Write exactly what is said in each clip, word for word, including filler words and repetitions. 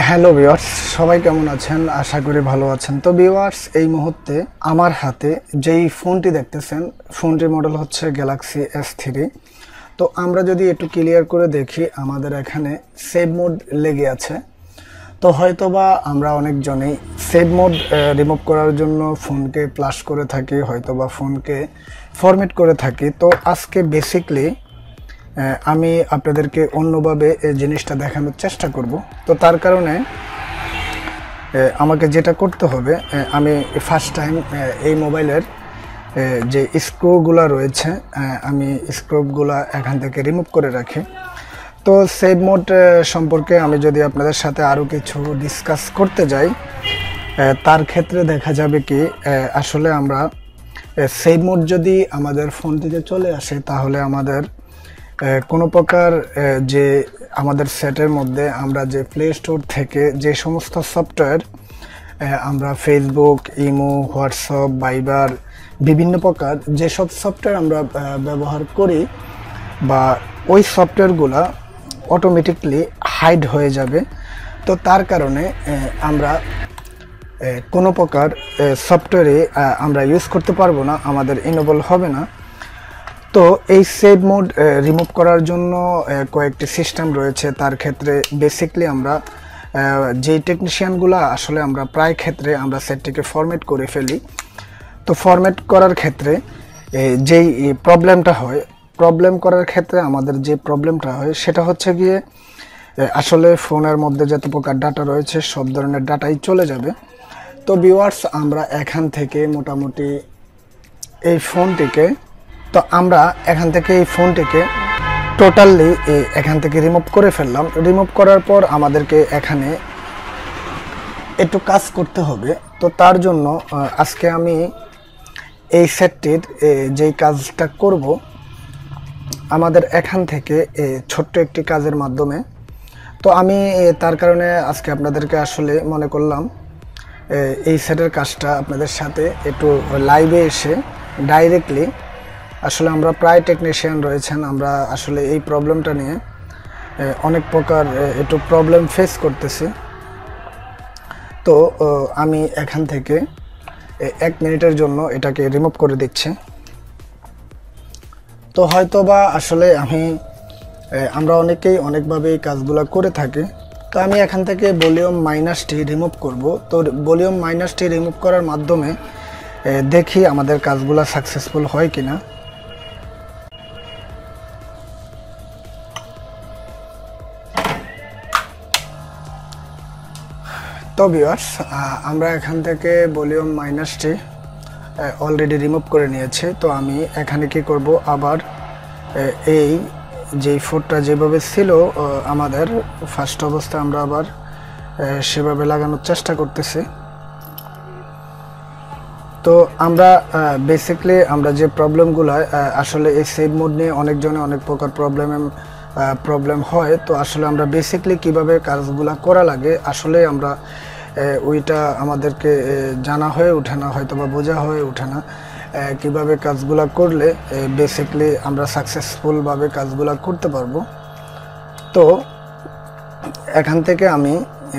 Hello viewers, সবাই কেমন আছেন? আশা করি ভালো আছেন। তো ভিউয়ার্স, এই মুহূর্তে আমার হাতে যেই ফোনটি দেখতেছেন, ফোনটির মডেল হচ্ছে গ্যালাক্সি এস থ্রি। তো আমরা যদি একটু ক্লিয়ার করে দেখি, আমাদের এখানে সেভ মোড লেগে আছে। তো হয়তোবা আমরা অনেকজনেই সেভ মোড রিমুভ করার জন্য ফোনকে প্লাস করে থাকি, হয়তোবা ফোনকে ফরম্যাট করে থাকি। তো আজকে বেসিকলি আমি আপনাদেরকে অন্যভাবে এই জিনিসটা দেখানোর চেষ্টা করব। তো তার কারণে আমাকে যেটা করতে হবে, আমি ফার্স্ট টাইম এই মোবাইলের যে স্ক্রুগুলো রয়েছে, আমি স্ক্রুগুলো এখান থেকে রিমুভ করে রাখি। তো সেভ মোড সম্পর্কে আমি যদি আপনাদের সাথে আরও কিছু ডিসকাস করতে যাই, তার ক্ষেত্রে দেখা যাবে কি আসলে আমরা সেভ মোড যদি আমাদের ফোন থেকে চলে আসে, তাহলে আমাদের কোনো প্রকার যে আমাদের সেটের মধ্যে আমরা যে প্লে স্টোর থেকে যে সমস্ত সফটওয়্যার আমরা ফেসবুক, ইমো, হোয়াটসঅ্যাপ, ভাইবার বিভিন্ন প্রকার যেসব সফটওয়্যার আমরা ব্যবহার করি, বা ওই সফটওয়্যারগুলো অটোমেটিকলি হাইড হয়ে যাবে। তো তার কারণে আমরা কোনো প্রকার সফটওয়্যারে আমরা ইউজ করতে পারবো না, আমাদের ইনেবল হবে না। তো এই সেভ মোড রিমুভ করার জন্য কয়েকটি সিস্টেম রয়েছে। তার ক্ষেত্রে বেসিকলি আমরা যেই টেকনিশিয়ানগুলো আসলে আমরা প্রায় ক্ষেত্রে আমরা সেটটিকে ফরম্যাট করে ফেলি। তো ফরম্যাট করার ক্ষেত্রে যেই প্রবলেমটা হয়, প্রবলেম করার ক্ষেত্রে আমাদের যে প্রবলেমটা হয় সেটা হচ্ছে গিয়ে আসলে ফোনের মধ্যে যত প্রকার ডাটা রয়েছে সব ধরনের ডাটাই চলে যাবে। তো ভিউয়ার্স, আমরা এখান থেকে মোটামুটি এই ফোনটিকে তো আমরা এখান থেকে এই ফোনটিকে টোটালি এখান থেকে রিমুভ করে ফেললাম। রিমুভ করার পর আমাদেরকে এখানে একটু কাজ করতে হবে। তো তার জন্য আজকে আমি এই সেটটির যেই কাজটা করব, আমাদের এখান থেকে ছোট্ট একটি কাজের মাধ্যমে, তো আমি তার কারণে আজকে আপনাদেরকে আসলে মনে করলাম এই সেটের কাজটা আপনাদের সাথে একটু লাইভে এসে ডাইরেক্টলি, আসলে আমরা প্রায় টেকনিশিয়ান রয়েছেন, আমরা আসলে এই প্রবলেমটা নিয়ে অনেক প্রকার একটু প্রবলেম ফেস করতেছি। তো আমি এখান থেকে এক মিনিটের জন্য এটাকে রিমুভ করে দিচ্ছি। তো হয়তোবা আসলে আমি আমরা অনেকেই অনেকভাবে এই কাজগুলো করে থাকি। তো আমি এখান থেকে ভলিউম মাইনাসটি রিমুভ করব। তো ভলিউম মাইনাসটি রিমুভ করার মাধ্যমে দেখি আমাদের কাজগুলো সাকসেসফুল হয় কিনা। তো ভিউয়ার্স, আমরা এখান থেকে ভলিউম মাইনাসটি অলরেডি রিমুভ করে নিয়েছি। তো আমি এখানে কি করব, আবার এই যেই ফোনটা যেভাবে ছিল আমাদের ফার্স্ট অবস্থায় আমরা আবার সেভাবে লাগানোর চেষ্টা করতেছি। তো আমরা বেসিকলি আমরা যে প্রবলেমগুলো আসলে এই সেভ মোড নিয়ে অনেকজনে অনেক প্রকার প্রবলেম প্রবলেম হয়। তো আসলে আমরা বেসিকলি কিভাবে কাজগুলো করা লাগে আসলে আমরা ওইটা আমাদেরকে জানা হয়ে ওঠে না, হয়তো বা বোঝা হয়ে ওঠে না কিভাবে কাজগুলো করলে বেসিকলি আমরা সাকসেসফুলভাবে কাজগুলো করতে পারবো। তো এখান থেকে আমি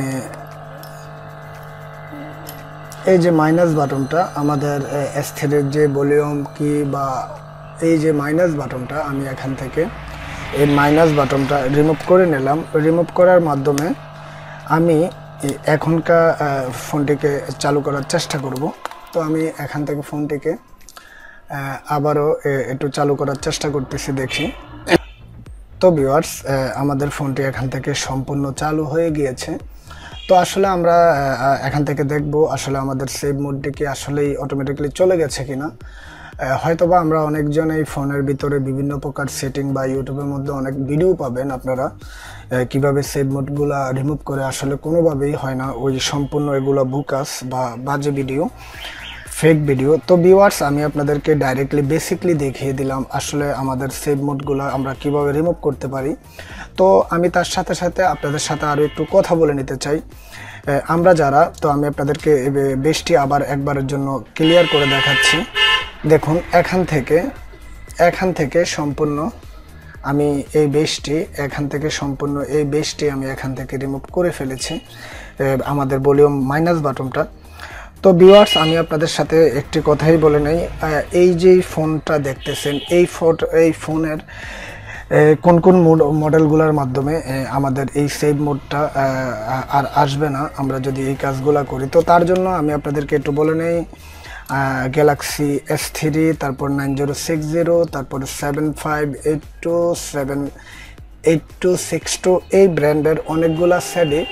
এই যে মাইনাস বাটনটা, আমাদের এস থ্রির যে ভলিউম কি বা এই যে মাইনাস বাটনটা, আমি এখান থেকে এই মাইনাস বাটনটা রিমুভ করে নিলাম। রিমুভ করার মাধ্যমে আমি এখনকার ফোনটিকে চালু করার চেষ্টা করব। তো আমি এখান থেকে ফোনটিকে আবারও একটু চালু করার চেষ্টা করতেছি, দেখি। তো ভিউয়ার্স, আমাদের ফোনটি এখান থেকে সম্পূর্ণ চালু হয়ে গিয়েছে। তো আসলে আমরা এখান থেকে দেখব আসলে আমাদের সেভ মোডটি কি আসলেই অটোমেটিক্যালি চলে গেছে কিনা। হয়তোবা আমরা অনেকজন এই ফোনের ভিতরে বিভিন্ন প্রকার সেটিং বা ইউটিউবের মধ্যে অনেক ভিডিও পাবেন আপনারা কিভাবে সেভ মোডগুলো রিমুভ করে, আসলে কোনোভাবেই হয় না ওই সম্পূর্ণ এগুলো বুকাস বা বাজে ভিডিও, ফেক ভিডিও। তো ভিউয়ার্স, আমি আপনাদেরকে ডাইরেক্টলি বেসিকলি দেখিয়ে দিলাম আসলে আমাদের সেভ মোডগুলো আমরা কিভাবে রিমুভ করতে পারি। তো আমি তার সাথে সাথে আপনাদের সাথে আরও একটু কথা বলে নিতে চাই আমরা যারা, তো আমি আপনাদেরকে বেশটি আবার একবারের জন্য ক্লিয়ার করে দেখাচ্ছি। দেখুন, এখান থেকে এখান থেকে সম্পূর্ণ আমি এই বেসটি এখান থেকে সম্পূর্ণ এই বেসটি আমি এখান থেকে রিমুভ করে ফেলেছি, আমাদের ভলিউম মাইনাস বাটনটা। তো ভিউয়ার্স, আমি আপনাদের সাথে একটি কথাই বলে নেই, এই যে ফোনটা দেখতেছেন এই ফোন এই ফোনের কোন কোন মডেলগুলোর মাধ্যমে আমাদের এই সেভ মোডটা আর আসবে না আমরা যদি এই কাজগুলো করি। তো তার জন্য আমি আপনাদেরকে একটু বলে নেই, গ্যালাক্সি এস থ্রি, তারপর নাইন জিরো সিক্স জিরো, তারপর seven five eight two seven eight two six two, এই ব্র্যান্ডের অনেকগুলা সেটই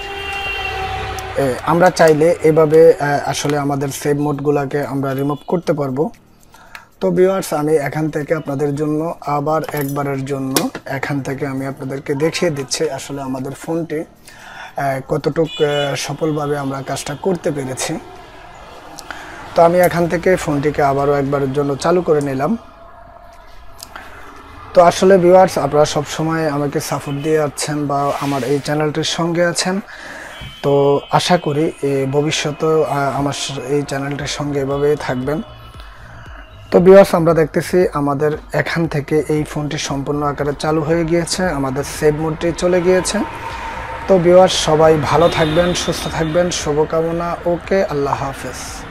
আমরা চাইলে এভাবে আসলে আমাদের সেভ মোডগুলোকে আমরা রিমুভ করতে পারবো। তো ভিউয়ার্স, আমি এখান থেকে আপনাদের জন্য আবার একবারের জন্য এখান থেকে আমি আপনাদেরকে দেখিয়ে দিচ্ছি আসলে আমাদের ফোনটি কতটুক সফলভাবে আমরা কাজটা করতে পেরেছি। তো আমি এখান থেকে ফোনটিকে আবারও একবারের জন্য চালু করে নিলাম। তো আসলে ভিউয়ার্স, আপনারা সবসময় আমাকে সাপোর্ট দিয়ে যাচ্ছেন বা আমার এই চ্যানেলটির সঙ্গে আছেন। তো আশা করি ভবিষ্যতেও আমার এই চ্যানেলটির সঙ্গে এভাবেই থাকবেন। তো ভিউয়ার্স, আমরা দেখতেছি আমাদের এখান থেকে এই ফোনটি সম্পূর্ণ আকারে চালু হয়ে গিয়েছে, আমাদের সেভ মোডটি চলে গিয়েছে। তো ভিউয়ার্স, সবাই ভালো থাকবেন, সুস্থ থাকবেন, শুভকামনা। ওকে, আল্লাহ হাফেজ।